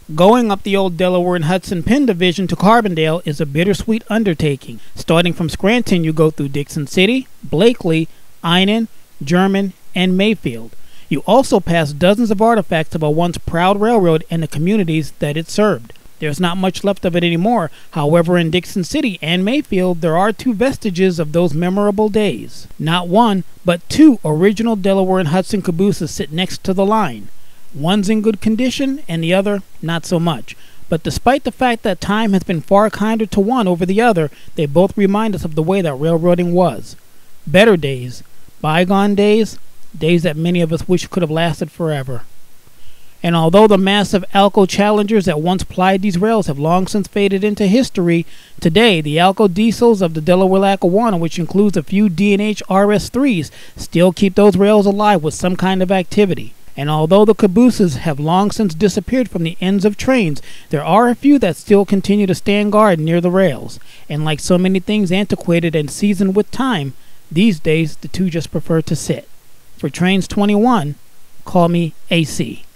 Going up the old Delaware and Hudson Penn Division to Carbondale is a bittersweet undertaking. Starting from Scranton, you go through Dixon City, Blakely, Einan, German, and Mayfield. You also pass dozens of artifacts of a once proud railroad and the communities that it served. There's not much left of it anymore. However, in Dixon City and Mayfield, there are two vestiges of those memorable days. Not one, but two original Delaware and Hudson cabooses sit next to the line. One's in good condition, and the other, not so much. But despite the fact that time has been far kinder to one over the other, they both remind us of the way that railroading was. Better days. Bygone days. Days that many of us wish could have lasted forever. And although the massive Alco Challengers that once plied these rails have long since faded into history, today the Alco diesels of the Delaware-Lackawanna, which includes a few D&H RS3s, still keep those rails alive with some kind of activity. And although the cabooses have long since disappeared from the ends of trains, there are a few that still continue to stand guard near the rails. And like so many things antiquated and seasoned with time, these days the two just prefer to sit. For Trains 21, call me AC.